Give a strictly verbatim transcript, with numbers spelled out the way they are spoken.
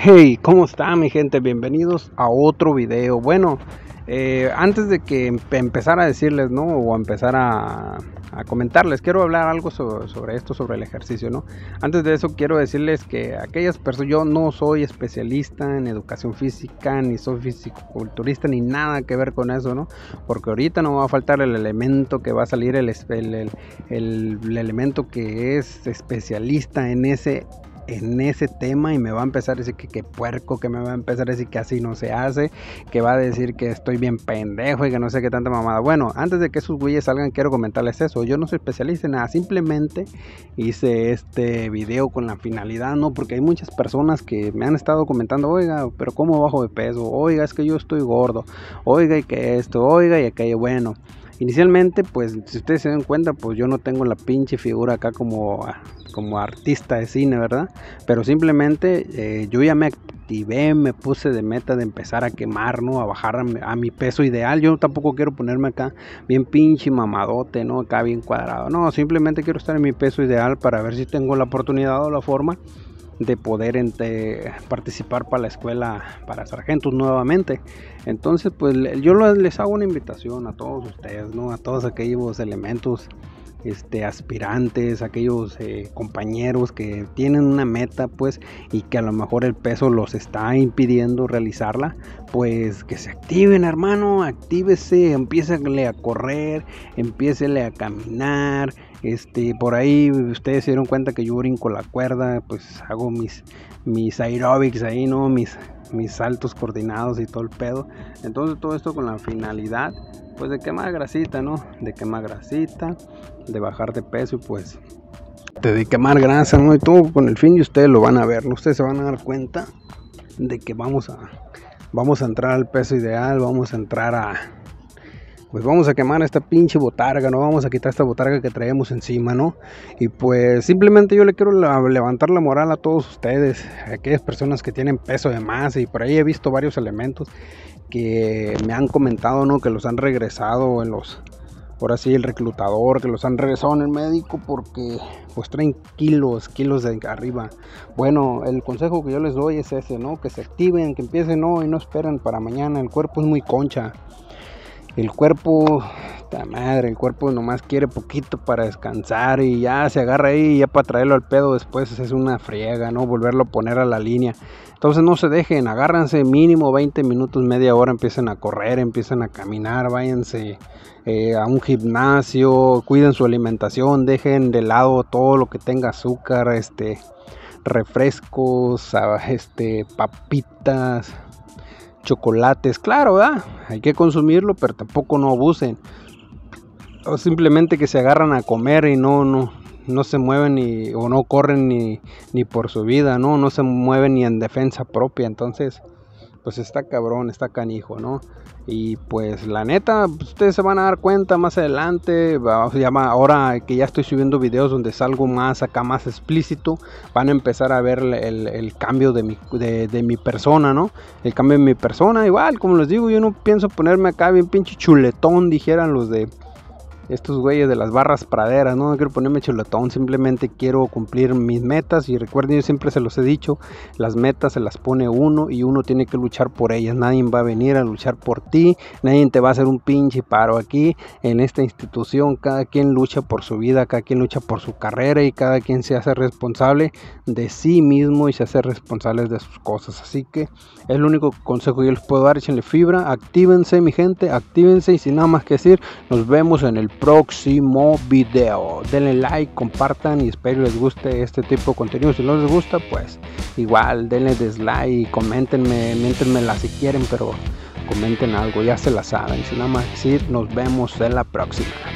Hey, ¿cómo está mi gente? Bienvenidos a otro video. Bueno, eh, antes de que empe empezar a decirles, ¿no? O a empezar a, a comentarles, quiero hablar algo sobre, sobre esto, sobre el ejercicio, ¿no? Antes de eso quiero decirles que aquellas personas, yo no soy especialista en educación física, ni soy fisicoculturista, ni nada que ver con eso, ¿no? Porque ahorita no va a faltar el elemento que va a salir, el, el, el, el, el elemento que es especialista en ese en ese tema y me va a empezar a decir que, que puerco, que me va a empezar a decir que así no se hace, que va a decir que estoy bien pendejo y que no sé qué tanta mamada. Bueno, antes de que esos güeyes salgan, quiero comentarles eso. Yo no soy especialista en nada, simplemente hice este video con la finalidad, ¿no? Porque hay muchas personas que me han estado comentando, oiga, pero ¿cómo bajo de peso? Oiga, es que yo estoy gordo, oiga, y que esto, oiga, y aquello. Bueno, inicialmente, pues, si ustedes se dan cuenta, pues yo no tengo la pinche figura acá como, como artista de cine, ¿verdad? Pero simplemente eh, yo ya me activé, me puse de meta de empezar a quemar, ¿no? A bajar a mi, a mi peso ideal. Yo tampoco quiero ponerme acá bien pinche mamadote, ¿no? Acá bien cuadrado. No, simplemente quiero estar en mi peso ideal para ver si tengo la oportunidad o la forma de poder entre, participar para la escuela para sargentos nuevamente. Entonces, pues yo les hago una invitación a todos ustedes, ¿no? A todos aquellos elementos este aspirantes, aquellos eh, compañeros que tienen una meta, pues, y que a lo mejor el peso los está impidiendo realizarla, pues que se activen, hermano, actívese, empiézale a correr, empiécele a caminar. Este, por ahí ustedes se dieron cuenta que yo brinco la cuerda, pues hago mis, mis aeróbics ahí, ¿no? Mis, mis saltos coordinados y todo el pedo. Entonces todo esto con la finalidad, pues, de quemar grasita, ¿no? De quemar grasita, de bajar de peso y pues de quemar grasa, ¿no? Y todo con el fin, y ustedes lo van a ver, ¿no? Ustedes se van a dar cuenta de que vamos a, vamos a entrar al peso ideal, vamos a entrar a... pues vamos a quemar esta pinche botarga, no vamos a quitar esta botarga que traemos encima, ¿no? Y pues simplemente yo le quiero la, levantar la moral a todos ustedes, a aquellas personas que tienen peso de más, y por ahí he visto varios elementos que me han comentado, ¿no? Que los han regresado en los, ahora sí, el reclutador, que los han regresado en el médico porque pues traen kilos, kilos de arriba. Bueno, el consejo que yo les doy es ese, ¿no? Que se activen, que empiecen hoy, no esperen para mañana. El cuerpo es muy concha. El cuerpo, esta madre, el cuerpo nomás quiere poquito para descansar y ya se agarra ahí, y ya para traerlo al pedo después es una friega, ¿no? Volverlo a poner a la línea. Entonces no se dejen, agárranse mínimo veinte minutos, media hora, empiecen a correr, empiecen a caminar, váyanse eh, a un gimnasio, cuiden su alimentación, dejen de lado todo lo que tenga azúcar, este, refrescos, este, papitas, chocolates, claro, ¿verdad? Hay que consumirlo, pero tampoco no abusen. O simplemente que se agarran a comer y no, no, no se mueven ni, o no corren ni, ni por su vida, ¿no? No se mueven ni en defensa propia. Entonces, pues está cabrón, está canijo, ¿no? Y pues la neta, ustedes se van a dar cuenta más adelante, ahora que ya estoy subiendo videos donde salgo más acá, más explícito, van a empezar a ver el, el cambio de mi, de, de mi persona, ¿no? El cambio de mi persona, igual, como les digo, yo no pienso ponerme acá bien pinche chuletón, dijeran los de estos güeyes de las barras praderas, no, no quiero ponerme chuletón, simplemente quiero cumplir mis metas. Y recuerden, yo siempre se los he dicho, las metas se las pone uno y uno tiene que luchar por ellas. Nadie va a venir a luchar por ti, nadie te va a hacer un pinche paro aquí en esta institución. Cada quien lucha por su vida, cada quien lucha por su carrera, y cada quien se hace responsable de sí mismo y se hace responsable de sus cosas. Así que es el único consejo que yo les puedo dar. Échenle fibra, actívense mi gente, actívense, y sin nada más que decir, nos vemos en el próximo video. Denle like, compartan, y espero les guste este tipo de contenido. Si no les gusta, pues igual denle dislike y coméntenme, miéntenmela si quieren, pero comenten algo, ya se la saben. Sin nada más decir, nos vemos en la próxima.